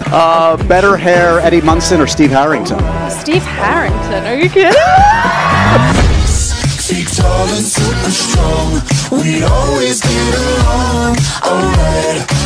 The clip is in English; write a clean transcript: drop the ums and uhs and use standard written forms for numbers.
Better hair, Eddie Munson or Steve Harrington? Steve Harrington, are you kidding? Feet tall and super strong, we always get along, alright.